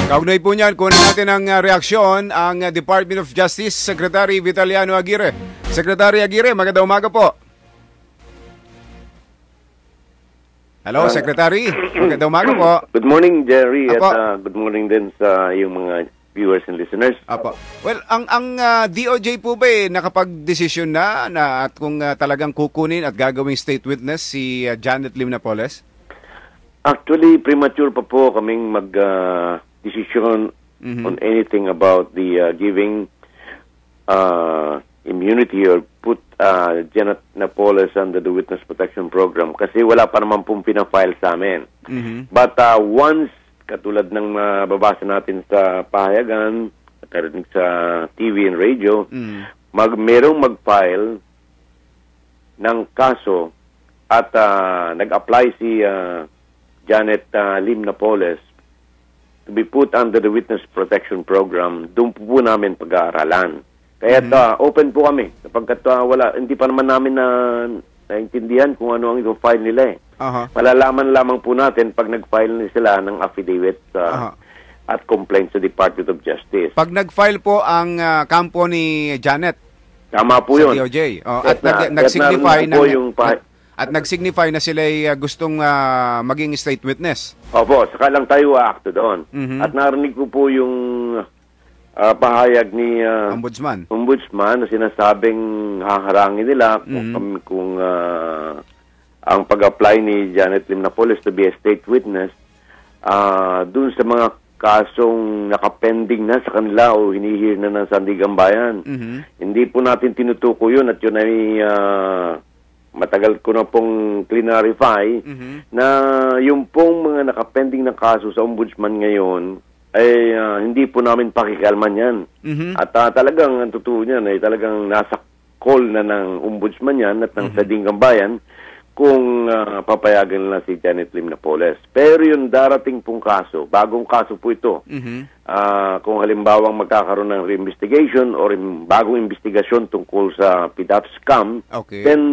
Kaugnay po niyan, kunin natin ang reaksyon ang Department of Justice Secretary Vitaliano Aguirre. Secretary Aguirre, magandang umaga po. Hello, Secretary. Magandang umaga po. Good morning, Jerry, Apo. at good morning din sa iyong mga viewers and listeners. Apo. Well, ang DOJ po ba nakapag-desisyon na at kung talagang kukunin at gagawing state witness si Janet Lim Napoles? Actually, premature pa po kaming mag-decision on anything about the giving immunity or put Janet Napoles under the Witness Protection Program kasi wala pa naman pong pinafile sa amin. But once, katulad ng mababasa natin sa pahayagan, karinig sa TV and radio, merong mag-file ng kaso at nag-apply si Janet Lim Napoles to be put under the Witness Protection Program, doon po namin pag-aaralan. Kaya open po kami sapagkat hindi pa naman namin naintindihan kung ano ang i-file nila eh. Malalaman lamang po natin pag nag-file sila ng affidavit at complaint sa Department of Justice. Pag nag-file po ang kampo ni Janet, tama po sa yun. DOJ. At nag-signify na at nag-signify na sila ay gustong maging state witness. Opo, saka lang tayo aakto doon. At narinig ko po yung pahayag ni Ombudsman na sinasabing haharangin nila kung ang pag-apply ni Janet Lim Napoles to be a state witness dun sa mga kasong nakapending na sa kanila o hinihir na ng Sandigang Bayan. Hindi po natin tinutuko yun at yun ay matagal ko na pong clarify na yung pong mga nakapending na kaso sa Ombudsman ngayon ay hindi po namin pakikalman yan. At talagang ang totoo niyan ay talagang nasa call na ng Ombudsman yan at ng Sandigang Bayan kung papayagan na si Janet Lim Napoles. Pero yung darating pong kaso, bagong kaso po ito, kung halimbawang magkakaroon ng reinvestigation or bagong investigasyon tungkol sa PDAP scam, then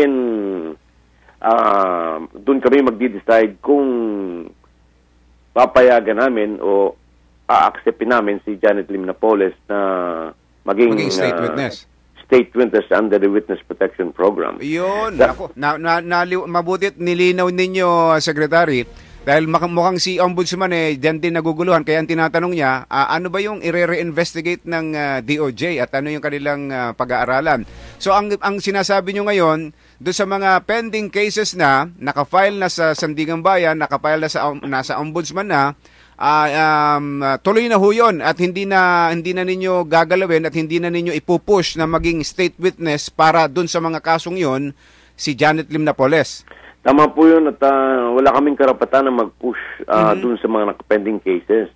doon kami magdi-decide kung papayagan namin o a-acceptin namin si Janet Lim Napoles na maging state witness. State witness under the Witness Protection Program. Yun. Ako, mabutit nilinaw ninyo, Secretary, dahil mukhang si Ombudsman diyan din naguguluhan. Kaya ang tinatanong niya, ano ba yung i-reinvestigate ng DOJ at ano yung kanilang pag-aaralan? So ang sinasabi nyo ngayon, doon sa mga pending cases na nakafile na sa Sandigang Bayan, nakafile na nasa Ombudsman na, tuloy na ho yun at hindi na ninyo gagalawin at hindi na ninyo ipupush na maging state witness para dun sa mga kasong yun si Janet Lim Napoles. Tama po yun at wala kaming karapatan na mag-push dun sa mga nakapending cases.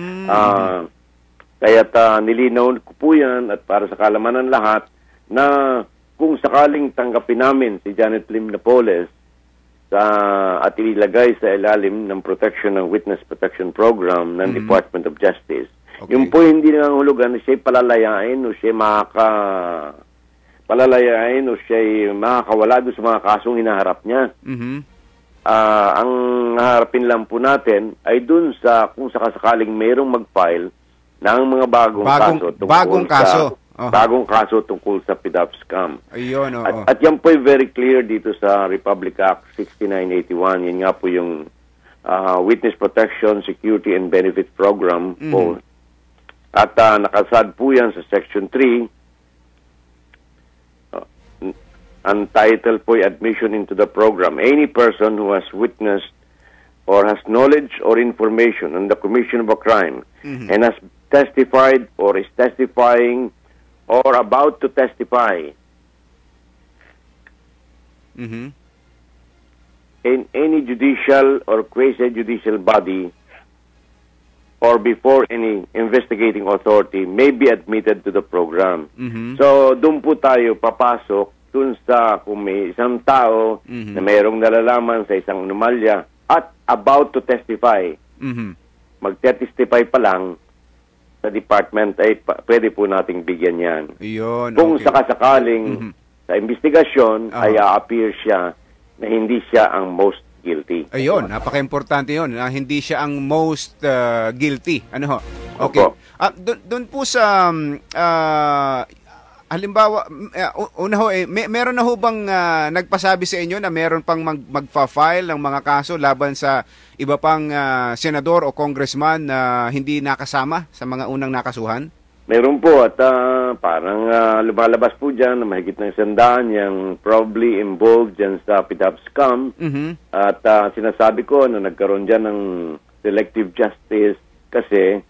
Kaya't nilinaw ko po yan at para sa kalamanan lahat na kung sakaling tanggapin namin si Janet Lim Napoles at ilagay sa ilalim ng protection ng Witness Protection Program ng Department of Justice. Yung po hindi nangangahulugan na siya'y palalayain o siya'y makakawala doon sa mga kasong hinaharap niya. Ang haharapin lang po natin ay doon sa kung sakasakaling mayroong mag-file ng mga bagong kaso tungkol sa PDAP scam. Ayun, at yan po ay very clear dito sa Republic Act 6981. Yan nga po yung Witness Protection, Security and Benefit Program po. At nakasad po yan sa Section 3. Ang title po ay Admission into the Program. Any person who has witnessed or has knowledge or information on the commission of a crime and has testified or is testifying or about to testify in any judicial or quasi-judicial body or before any investigating authority may be admitted to the program. So, doon po tayo papasok doon sa kung may isang tao na mayroong nalalaman sa isang anomalya at about to testify. Magte-testify pa lang sa department ay pwede po nating bigyan yan. Yun, kung sakasakaling sa investigasyon ay a-appear siya na hindi siya ang most guilty. Ayun, napaka-importante yun. Hindi siya ang most guilty. Ano ho? Okay. Opo. Doon po sa halimbawa, una ho, meron na ho bang nagpasabi sa inyo na meron pang magfa-file ng mga kaso laban sa iba pang senador o congressman na hindi nakasama sa mga unang nakasuhan? Meron po at parang lumalabas po dyan na mahigit ng 100 yung probably involved dyan sa PDAP scam. At sinasabi ko na nagkaroon dyan ng selective justice kasi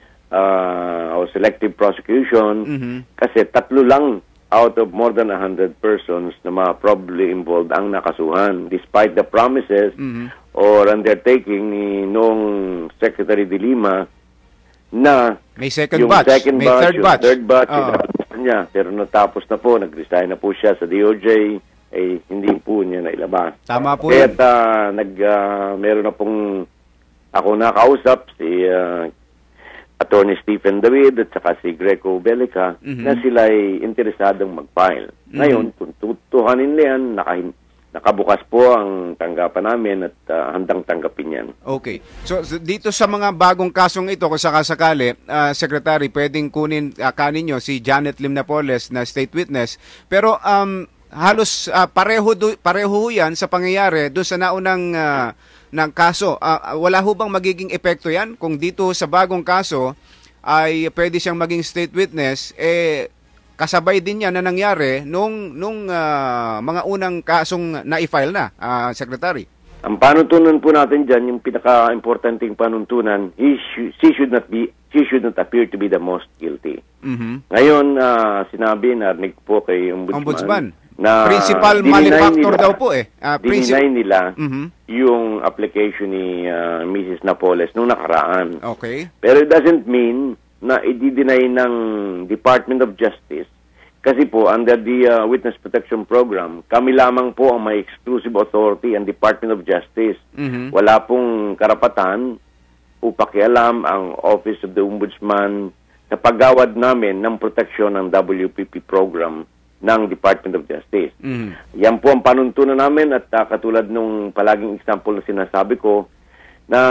o selective prosecution kasi 3 lang out of more than 100 persons na mga probably involved ang nakasuhan despite the promises or undertaking ni noong Secretary de Lima na may second batch, may third batch, niya, pero natapos na po, nag-resign na po siya sa DOJ, hindi po niya nailabas. Tama po yun. Kaya meron na pong ako nakausap si Attorney Stephen David at saka si Greco Belica na sila ay interesadong mag-file. Ngayon, kung tutuhanin niyan, nakabukas po ang tanggapan namin at handang tanggapin yan. Okay. So dito sa mga bagong kasong ito, kung sakasakali, Secretary, pwedeng kunin kanin nyo si Janet Lim Napoles na state witness. Pero halos pareho yan sa pangyayari doon sa naunang ng kaso. Wala ho bang magiging epekto yan? Kung dito sa bagong kaso ay pwede siyang maging state witness, kasabay din yan na nangyari nung mga unang kasong na-file na, Secretary. Ang panuntunan po natin dyan, yung pinaka-importanting panuntunan, she should not appear to be the most guilty. Ngayon, sinabi, narinig po kay Ombudsman na principal malefactor daw po dininay nila yung application ni Mrs. Napoles nung nakaraan. Okay. Pero it doesn't mean na i-deny ng Department of Justice kasi po under the Witness Protection Program, kami lamang po ang may exclusive authority ang Department of Justice. Wala pong karapatan o pakialam ang Office of the Ombudsman sa paggawad namin ng proteksyon ng WPP program ng Department of Justice. Yan po ang panuntunan namin at katulad nung palaging example na sinasabi ko na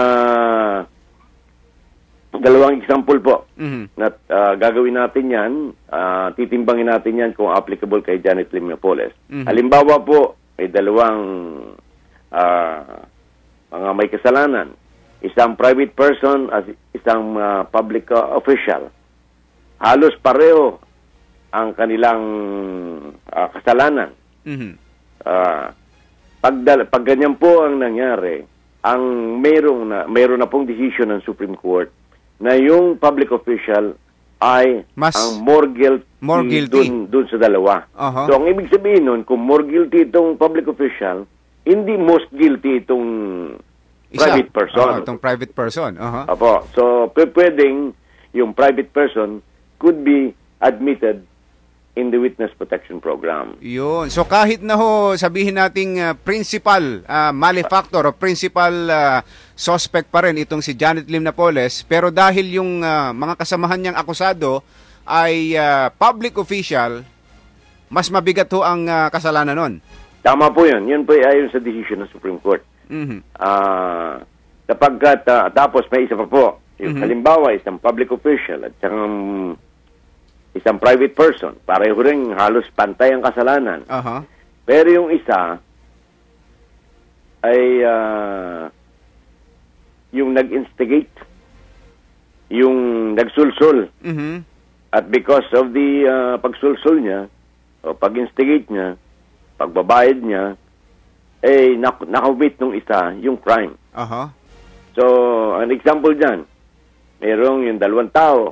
dalawang example po na gagawin natin yan, titimbangin natin yan kung applicable kay Janet Lim Napoles. Halimbawa po, may dalawang mga may kasalanan. Isang private person at isang public official. Halos pareho ang kanilang kasalanan. Pag ganyan po ang nangyari, ang mayroon na pong decision ng Supreme Court na yung public official ay ang more guilty dun sa dalawa. So, ang ibig sabihin nun, kung more guilty itong public official, hindi most guilty itong private person. Itong private person. Apo. So, pwedeng yung private person could be admitted in the Witness Protection Program. Yun. So kahit na ho sabihin nating principal malefactor o principal suspect pa rin itong si Janet Lim Napoles, pero dahil yung mga kasamahan niyang akusado ay public official, mas mabigat ho ang kasalanan nun. Tama po yun. Yun po ayon sa decision ng Supreme Court. Tapos may isa pa po. Yung halimbawa, isang public official at isang private person. Pareho rin halos pantay ang kasalanan. Pero yung isa ay yung nag-instigate, yung nagsulsul. At because of the pagsulsul niya, o pag-instigate niya, pagbabayad niya, nakamit nung isa yung crime. So, an example dyan, merong yung dalawang tao,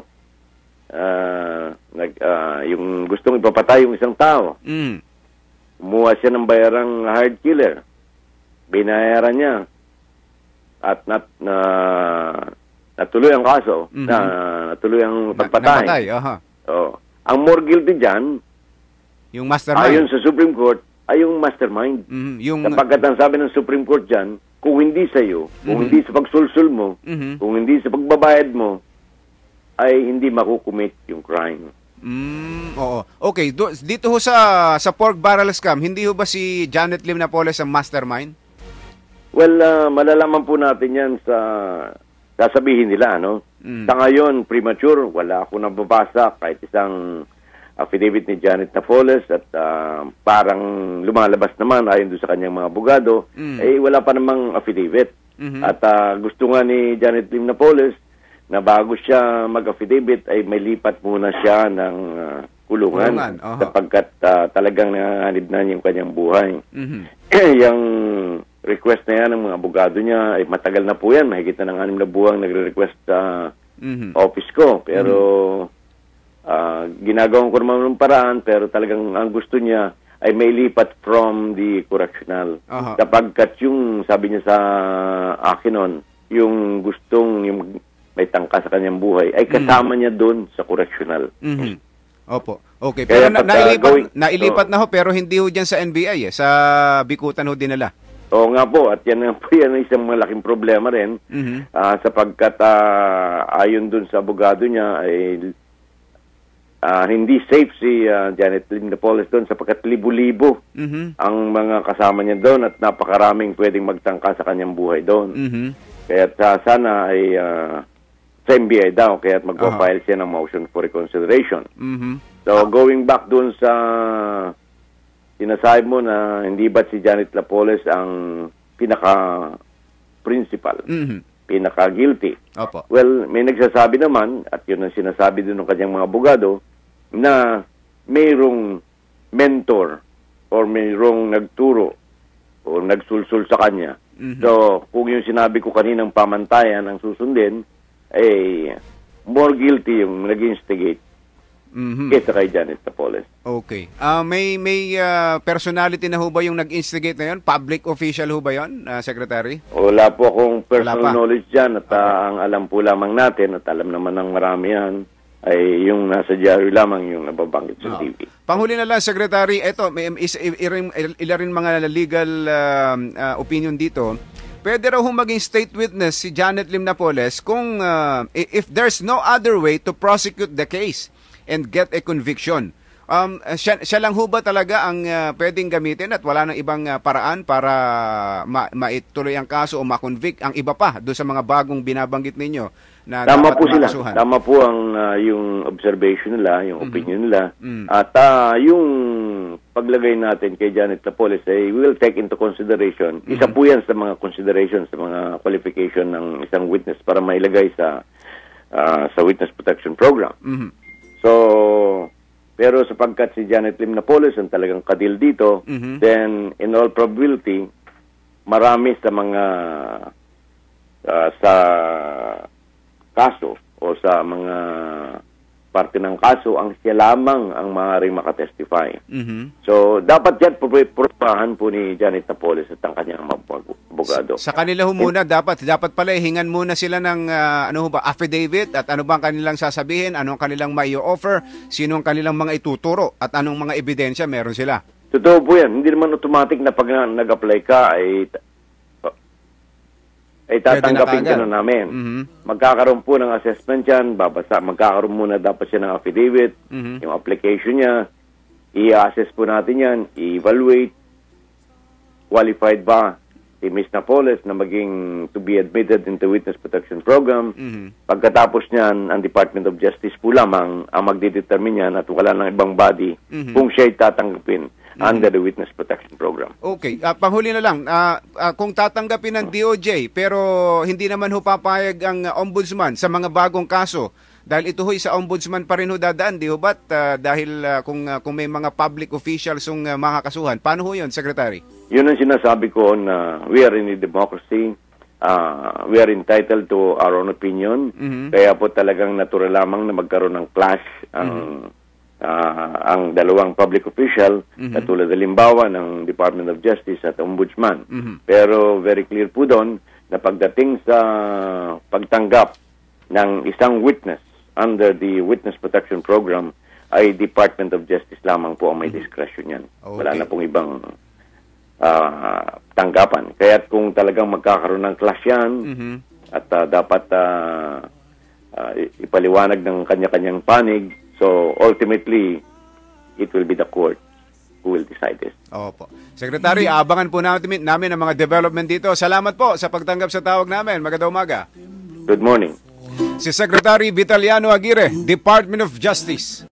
yung gustong ipapatay yung isang tao. Kumuha siya ng bayarang hired killer. Binayaran niya. At natuloy ang kaso. Natuloy ang pagpatay. Ang more guilty dyan, yung mastermind. Ayon sa Supreme Court, ay yung mastermind. Sapagkat ang sabi ng Supreme Court dyan, kung hindi sa'yo, kung hindi sa pagsulsul mo, kung hindi sa pagbabayad mo, ay hindi makukumit yung crime. Oo. Okay, dito ho sa pork barrel scam, hindi ho ba si Janet Lim Napoles ang mastermind? Well, malalaman po natin yan sa sasabihin nila, no? Sa ngayon, premature, wala akong nababasa kahit isang affidavit ni Janet Napoles at parang lumalabas naman ayon doon sa kanyang mga abogado, wala pa namang affidavit. At gusto nga ni Janet Lim Napoles na bago siya mag-affidavit ay may lipat muna siya ng kulungan. Sapagkat talagang nanganganib na yung kanyang buhay. Yung request na yan ng mga abogado niya ay matagal na po yan. Mahigit na ng 6 na buwang nagre-request sa office ko. Pero ginagawan ko naman ng paraan, pero talagang ang gusto niya ay may lipat from the correctional. Sapagkat yung sabi niya sa akin nun, yung gustong yung may tangka sa kanyang buhay ay kasama niya doon sa correctional. Opo. Okay. Pero nailipat na ho, pero hindi ho dyan sa NBI, sa Bikutan ho dinala. Oo nga po, at yan po yan isang malaking problema rin, sapagkat ayon doon sa abogado niya ay hindi safe si Janet Lim Napoles doon sapagkat libo-libo ang mga kasama niya doon at napakaraming pwedeng magtangka sa kanyang buhay doon. Kaya sana ay sa NBI daw, kaya magpa-file siya ng motion for reconsideration. So, going back doon sa sinasabi mo na hindi ba't si Janet Napoles ang pinaka-principal, pinaka-guilty. Well, may nagsasabi naman, at yun ang sinasabi din ng kanyang mga abogado, na mayroong mentor or mayroong nagturo o nagsulsul sa kanya. So, kung yung sinabi ko kaninang pamantayan ang susundin, more guilty yung nag-instigate kaysa kay Janet Napoles. Okay. May personality na ho ba yung nag-instigate na yun? Public official ho ba yun, Secretary? Wala po akong personal knowledge dyan at ang alam po lamang natin at alam naman ng marami yan ay yung nasa diary lamang yung nababanggit sa TV. Panghuli na lang, Secretary, ito, ilarin mga legal opinion dito. Pwede raw maging state witness si Janet Lim Napoles kung if there's no other way to prosecute the case and get a conviction. Siya lang ho ba talaga ang pwedeng gamitin at wala nang ibang paraan para maituloy ang kaso o ma-convict ang iba pa doon sa mga bagong binabanggit ninyo na tama dapat po sila. makasuhan? Tama po ang yung observation nila, yung opinion nila. At yung paglagay natin kay Janet Napoles ay we will take into consideration. Isa po yan sa mga considerations, sa mga qualification ng isang witness para mailagay sa witness protection program. So, pero sapagkat si Janet Lim Napoles ang talagang kadil dito, then in all probability, marami sa mga sa kaso o sa mga parte ng kaso ang siya lamang ang maaaring makatestify. So, dapat yan prubahan po ni Janet Napoles at ang kanyang abogado. Sa kanila ho muna, dapat pala hingan muna sila ng affidavit at ano ba ang kanilang sasabihin, ano ang kanilang mai-offer, sino ang kanilang mga ituturo at anong mga ebidensya meron sila. Totoo po yan. Hindi naman automatic na pag nag-apply ka ay tatanggapin ka na namin. Magkakaroon po ng assessment yan, magkakaroon muna dapat siya ng affidavit, yung application niya, i-assess po natin yan, i-evaluate, qualified ba si Ms. Napoles na maging to be admitted into Witness Protection Program. Pagkatapos niyan, ang Department of Justice po lamang ang magdidetermine yan at wala ng ibang body kung siya'y tatanggapin under the Witness Protection Program. Okay. Panghuli na lang, kung tatanggapin ng DOJ pero hindi naman ho papayag ang Ombudsman sa mga bagong kaso, dahil ito ho'y sa Ombudsman pa rin ho dadaan, di ho ba't dahil kung may mga public officials yung makakasuhan, paano ho yun, Secretary? Yun ang sinasabi ko na we are in a democracy, we are entitled to our own opinion, kaya po talagang natural lamang na magkaroon ng clash ang dalawang public official, katulad halimbawa ng Department of Justice at Ombudsman. Pero very clear po doon na pagdating sa pagtanggap ng isang witness under the Witness Protection Program, ay Department of Justice lamang po ang may discretion yan. Wala na pong ibang tanggapan. Kaya kung talagang magkakaroon ng clash yan, at dapat ipaliwanag ng kanya-kanyang panig, so ultimately, it will be the court who will decide this. Opo. Secretary, abangan po namin ang mga development dito. Salamat po sa pagtanggap sa tawag namin. Magandang umaga. Good morning. Si Secretary Vitaliano Aguirre, Department of Justice.